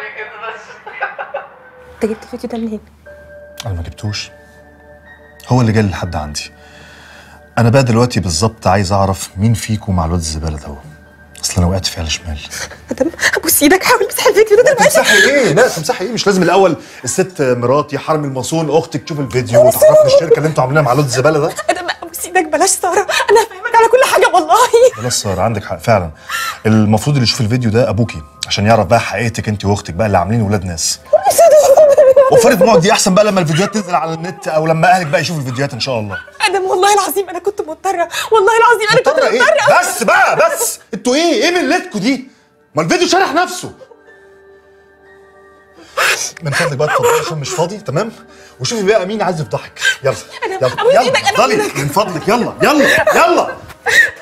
كده بس. انت جبت الفيديو ده منين؟ انا ما جبتوش، هو اللي جالي لحد عندي. انا بقى دلوقتي بالظبط عايز اعرف مين فيكم مع الواد الزباله ده. اصل انا وقعت فيه على شمال. ادم ابوس ايدك حاول تمسح الفيديو ده دلوقتي. تمسحي ايه؟ لا تمسحي ايه؟ مش لازم الاول الست مراتي حرم المصون اختك تشوف الفيديو وتعرفني الشركه اللي انتوا عاملينها مع الواد الزباله ده؟ ادم ابوس ايدك بلاش ساره، انا هفهمك على كل حاجه والله. خلاص ساره عندك حق فعلا، المفروض اللي يشوف الفيديو ده ابوكي عشان يعرف بقى حقيقتك انت واختك بقى اللي عاملين ولاد ناس. وفرت موعد دي احسن بقى لما الفيديوهات تنزل على النت او لما اهلك بقى يشوفوا الفيديوهات ان شاء الله. ادم والله العظيم انا كنت مضطره، والله العظيم انا كنت مضطره. ايه؟ بس بقى بس انتوا ايه ملتكوا دي؟ ما الفيديو شرح نفسه. من فضلك بقى اتفضلي عشان مش فاضي تمام؟ وشوفي بقى مين عايز يفضحك. يلا انا يلا ابوس ايدك، انا اتفضلي من فضلك. يلا يلا يلا.